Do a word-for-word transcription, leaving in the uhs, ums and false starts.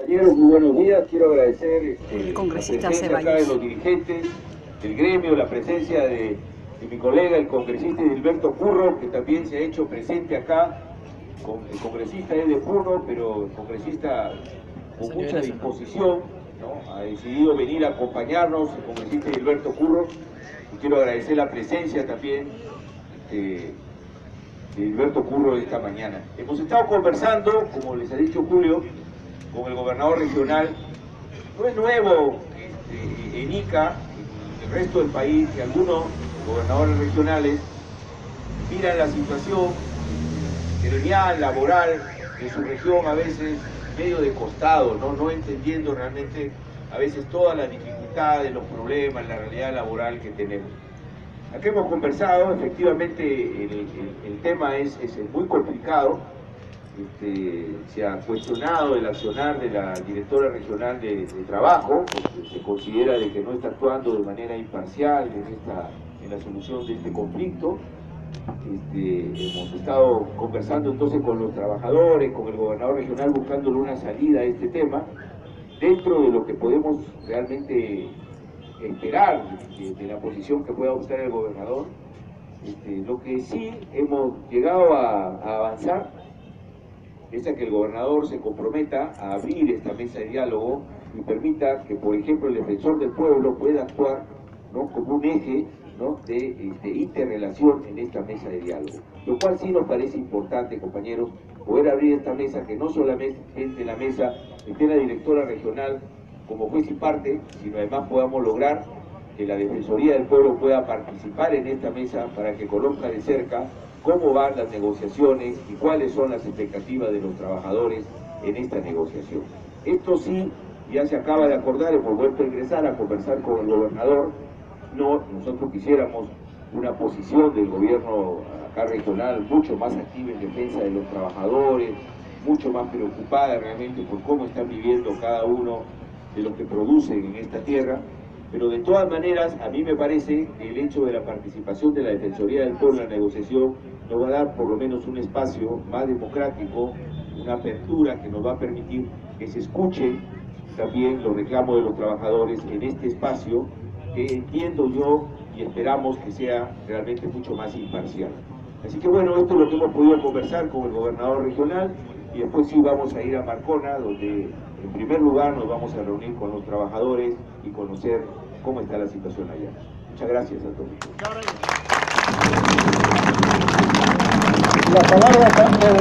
compañeros, muy buenos días. Quiero agradecer este, el congresista la presencia acá de los dirigentes del gremio, la presencia de, de mi colega, el congresista Edilberto Curro, que también se ha hecho presente acá. Con, el congresista es de Puno, pero el congresista con mucha disposición, ¿no? Ha decidido venir a acompañarnos, el congresista Edilberto Curro, y quiero agradecer la presencia también este, de Edilberto Curro esta mañana. Hemos estado conversando, como les ha dicho Julio, con el gobernador regional. No es nuevo este, en Ica, en el resto del país, que algunos gobernadores regionales miran la situación gremial, laboral de su región a veces medio de costado, ¿no? no entendiendo realmente a veces todas las dificultades, los problemas, la realidad laboral que tenemos. Aquí hemos conversado, efectivamente el, el, el tema es, es muy complicado. Este, se ha cuestionado el accionar de la directora regional de, de trabajo, porque se considera de que no está actuando de manera imparcial en, esta, en la solución de este conflicto. Este, hemos estado conversando entonces con los trabajadores, con el gobernador regional, buscándole una salida a este tema, dentro de lo que podemos realmente esperar de, de la posición que pueda adoptar el gobernador. Este, lo que sí hemos llegado a, a avanzar es a que el gobernador se comprometa a abrir esta mesa de diálogo y permita que, por ejemplo, el defensor del pueblo pueda actuar, ¿no?, como un eje, ¿no?, de, de interrelación en esta mesa de diálogo. Lo cual sí nos parece importante, compañeros, poder abrir esta mesa, que no solamente en la mesa esté la directora regional como juez y parte, sino además podamos lograr que la Defensoría del Pueblo pueda participar en esta mesa para que conozca de cerca cómo van las negociaciones y cuáles son las expectativas de los trabajadores en esta negociación. Esto sí, ya se acaba de acordar, hemos vuelto a ingresar a conversar con el gobernador. No, nosotros quisiéramos una posición del gobierno acá regional mucho más activa en defensa de los trabajadores, mucho más preocupada realmente por cómo están viviendo cada uno de los que producen en esta tierra. Pero de todas maneras, a mí me parece que el hecho de la participación de la Defensoría del Pueblo en la negociación nos va a dar por lo menos un espacio más democrático, una apertura que nos va a permitir que se escuchen también los reclamos de los trabajadores en este espacio, que entiendo yo y esperamos que sea realmente mucho más imparcial. Así que bueno, esto es lo que hemos podido conversar con el gobernador regional, y después sí vamos a ir a Marcona, donde en primer lugar nos vamos a reunir con los trabajadores y conocer cómo está la situación allá. Muchas gracias a todos. La palabra